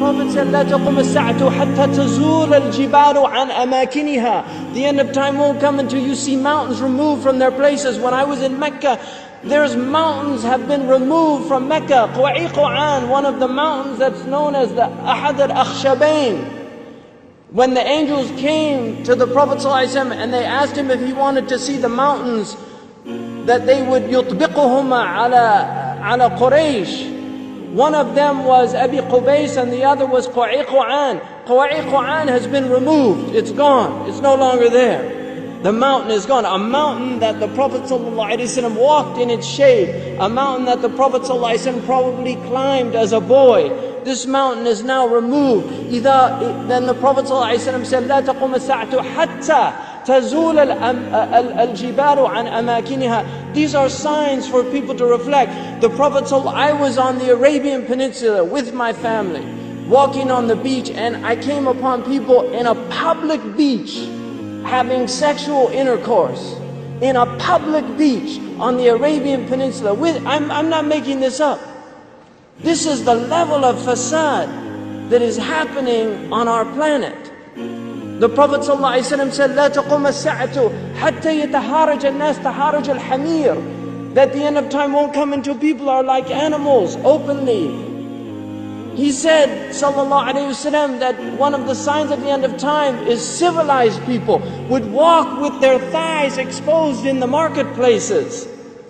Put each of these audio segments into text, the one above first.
Prophet said, لا تقوم الساعة حتى تزول الجبال عن أماكنها. The end of time won't come until you see mountains removed from their places. When I was in Mecca, there's mountains have been removed from Mecca. Quwa'iqan, one of the mountains that's known as the Ahad al-Akhshabain. When the angels came to the Prophet ﷺ and they asked him if he wanted to see the mountains that they would يطبقهما على Quraysh. One of them was Abi Qubays and the other was Quwa'iqan. Quwa'iqan has been removed. It's gone. It's no longer there. The mountain is gone. A mountain that the Prophet ﷺ walked in its shade. A mountain that the Prophet ﷺ probably climbed as a boy. This mountain is now removed. Then the Prophet ﷺ said, لا تقوم الساعة حتى تزول الجبال عن أماكنها. These are signs for people to reflect. The Prophet I was on the Arabian Peninsula with my family, walking on the beach, and I came upon people in a public beach having sexual intercourse. In a public beach on the Arabian Peninsula. I'm not making this up. This is the level of fasad that is happening on our planet. The Prophet ﷺ said, لا تقوم الساعة حتى يتهارج الناس تهارج الحمير. That the end of time won't come until people are like animals openly. He said, sallallahu alayhi wasallam, that one of the signs of the end of time is civilized people would walk with their thighs exposed in the marketplaces.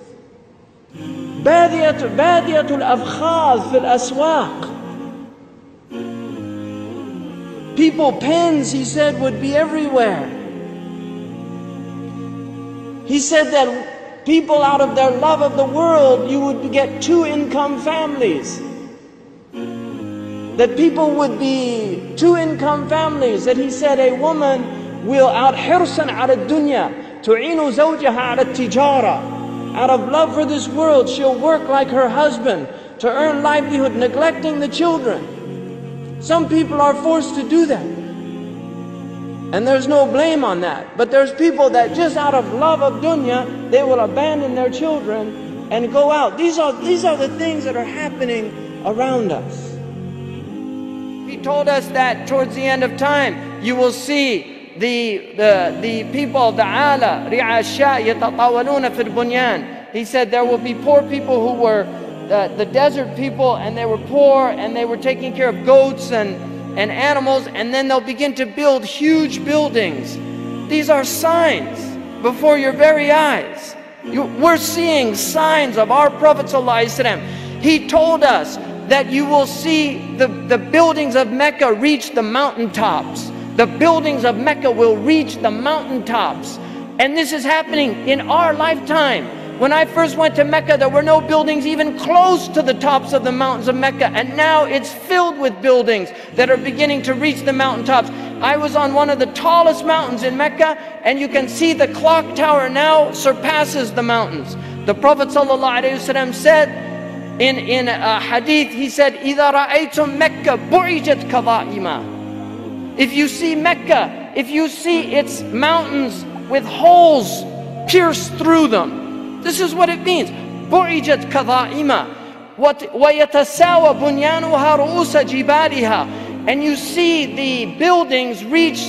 بادية الأفخاذ في الأسواق. People, pens, he said, would be everywhere. He said that people, out of their love of the world, you would get two-income families. That people would be two-income families. That he said a woman will out حرصا على الدنيا تعين زوجها على التجارة. Out of love for this world, she'll work like her husband to earn livelihood, neglecting the children. Some people are forced to do that. And there's no blame on that. But there's people that just out of love of dunya, they will abandon their children and go out. These are the things that are happening around us. He told us that towards the end of time, you will see the people, the ala, ri'asha, yatatawaluna fil bunyan. He said there will be poor people who were the desert people, and they were poor and they were taking care of goats and animals, and then they'll begin to build huge buildings. These are signs before your very eyes. We're seeing signs of our Prophet ﷺ. He told us that you will see the buildings of Mecca reach the mountaintops. The buildings of Mecca will reach the mountaintops. And this is happening in our lifetime. When I first went to Mecca, there were no buildings even close to the tops of the mountains of Mecca. And now it's filled with buildings that are beginning to reach the mountaintops. I was on one of the tallest mountains in Mecca, and you can see the clock tower now surpasses the mountains. The Prophet ﷺ said in a hadith, he said, إِذَا رَأَيْتُم مَكَّةَ بُعِجَتْ كَظَائِمًا. If you see Mecca, if you see its mountains with holes pierced through them, this is what it means. بُعِجَتْ كَظَائِمًا وَيَتَسَاوَى بُنْيَانُهَا رُؤُوسَ جِبَالِهَا. And you see the buildings reach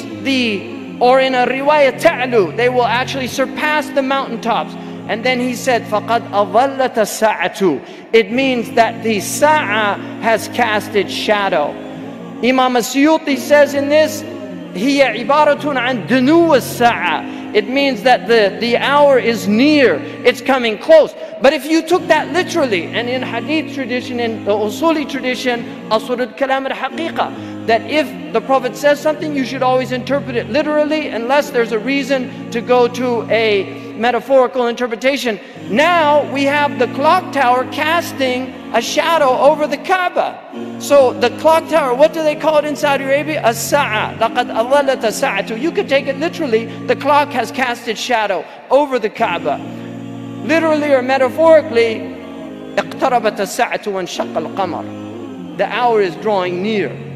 or in a riwayah ta'lu, they will actually surpass the mountaintops. And then he said, فَقَدْ أَظَلَّتَ السَّاعَةُ. It means that the sa'a has cast its shadow. Imam As-Suyuti says in this, هي عبارة عن دنو الساعة. It means that the hour is near, it's coming close. But if you took that literally, and in hadith tradition, in the usuli tradition, asr al-kalam al-haqiqa, that if the Prophet says something, you should always interpret it literally, unless there's a reason to go to a metaphorical interpretation. Now we have the clock tower casting a shadow over the Kaaba. So the clock tower, what do they call it in Saudi Arabia? As-sa'a. لَقَدْ أَظَلَّتَ السَّاعَةُ. You could take it literally, the clock has cast its shadow over the Kaaba. Literally or metaphorically, اقتربت الساعة وانشق القمر. The hour is drawing near.